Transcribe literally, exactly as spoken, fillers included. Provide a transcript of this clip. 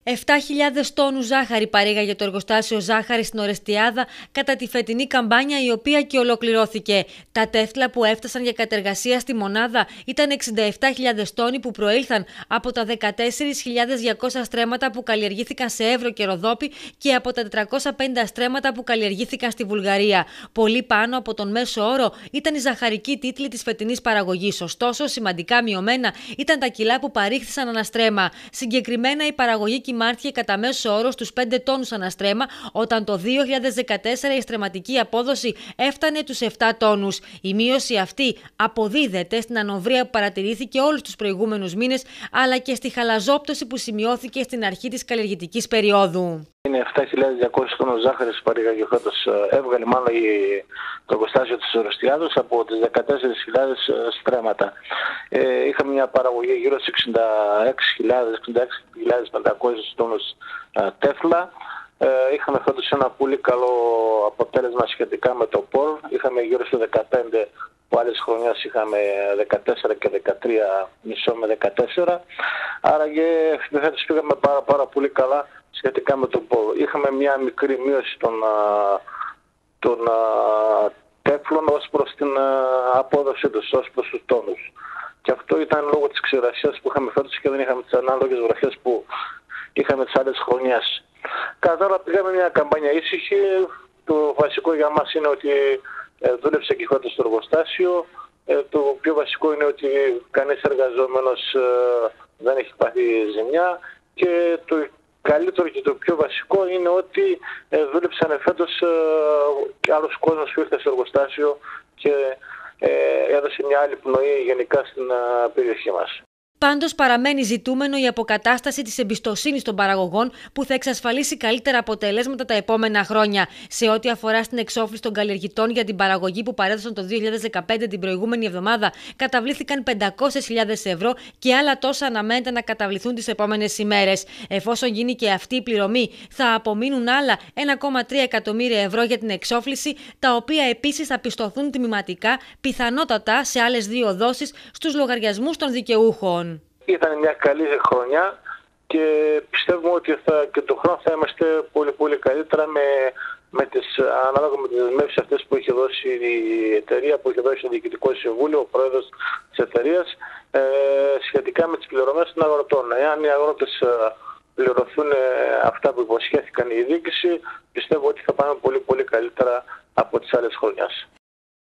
επτά χιλιάδες τόνους ζάχαρη παρήγαγε το εργοστάσιο ζάχαρης στην Ορεστιάδα κατά τη φετινή καμπάνια, η οποία και ολοκληρώθηκε. Τα τεύτλα που έφτασαν για κατεργασία στη μονάδα ήταν εξήντα επτά χιλιάδες τόνοι που προήλθαν από τα δεκατέσσερις χιλιάδες διακόσια στρέμματα που καλλιεργήθηκαν σε Εύρο και Ροδόπη και από τα τετρακόσια πενήντα στρέμματα που καλλιεργήθηκαν στη Βουλγαρία. Πολύ πάνω από τον μέσο όρο ήταν οι ζαχαρικοί τίτλοι της φετινής παραγωγής. Ωστόσο, σημαντικά μειωμένα ήταν τα κιλά που παρήχθησαν αναστρέμμα. Συγκεκριμένα, η παραγωγή κυμάνθηκε κατά μέσο όρο στους πέντε τόνους αναστρέμμα, όταν το δύο χιλιάδες δεκατέσσερα η στρεμματική απόδοση έφτανε τους επτά τόνους. Η μείωση αυτή αποδίδεται στην ανοβρία που παρατηρήθηκε όλους τους προηγούμενους μήνες, αλλά και στη χαλαζόπτωση που σημειώθηκε στην αρχή της καλλιεργητικής περίοδου. Είναι επτά χιλιάδες διακόσιες τόνους ζάχαρης που παρήγαγε φέτος, έβγαλε μάλλον το εργοστάσιο της Ορεστιάδος από τις δεκατέσσερις χιλιάδες στρέμματα. Ε, είχαμε μια παραγωγή γύρω στις εξήντα έξι χιλιάδες εξήντα έξι χιλιάδες πεντακόσιες τόνους τέφλα. Ε, είχαμε φέτος ένα πολύ καλό αποτέλεσμα σχετικά με το Πολ. Είχαμε γύρω στο δεκαπέντε, που άλλες χρονιάς είχαμε δεκατέσσερα και δεκατρία μισό με δεκατέσσερα. Άρα και φέτος πήγαμε πάρα, πάρα πολύ καλά σχετικά με τον Πολ. Είχαμε μια μικρή μείωση των, των τέφλων ως προς την απόδοση τους, ως προς τους τόνους. Και αυτό ήταν λόγω της ξηρασίας που είχαμε φέτος και δεν είχαμε τις ανάλογες βροχές που είχαμε τις άλλες χρονιές. Κατά άλλα, πήγαμε μια καμπάνια ήσυχη. Το βασικό για μας είναι ότι ε, δούλεψε και φέτος το εργοστάσιο. Ε, το πιο βασικό είναι ότι κανείς εργαζόμενος ε, δεν έχει πάθει ζημιά. Και το καλύτερο και το πιο βασικό είναι ότι ε, δούλεψαν φέτος ε, και άλλος κόσμος που ήρθε στο εργοστάσιο και ε, έδωσε μια άλλη πνοή γενικά στην ε, περιοχή μας. Πάντως, παραμένει ζητούμενο η αποκατάσταση της εμπιστοσύνης των παραγωγών, που θα εξασφαλίσει καλύτερα αποτελέσματα τα επόμενα χρόνια. Σε ό,τι αφορά στην εξόφληση των καλλιεργητών για την παραγωγή που παρέδωσαν το δύο χιλιάδες δεκαπέντε, την προηγούμενη εβδομάδα καταβλήθηκαν πεντακόσιες χιλιάδες ευρώ και άλλα τόσα αναμένεται να καταβληθούν τις επόμενες ημέρες. Εφόσον γίνει και αυτή η πληρωμή, θα απομείνουν άλλα ένα κόμμα τρία εκατομμύρια ευρώ για την εξόφληση, τα οποία επίσης θα πιστωθούν τμηματικά, πιθανότατα σε άλλες δύο δόσεις, στους λογαριασμούς των δικαιούχων. Ήταν μια καλή χρονιά και πιστεύουμε ότι θα, και το χρόνο θα είμαστε πολύ πολύ καλύτερα με, με τις, ανάλογα με τις δεσμεύσεις αυτές που έχει δώσει η εταιρεία, που έχει δώσει το Διοικητικό Συμβούλιο, ο πρόεδρος της εταιρείας, ε, σχετικά με τις πληρωμές των αγροτών. Εάν οι αγρότες πληρωθούν αυτά που υποσχέθηκαν η διοίκηση, πιστεύω ότι θα πάμε πολύ πολύ καλύτερα από τις άλλες χρονιές.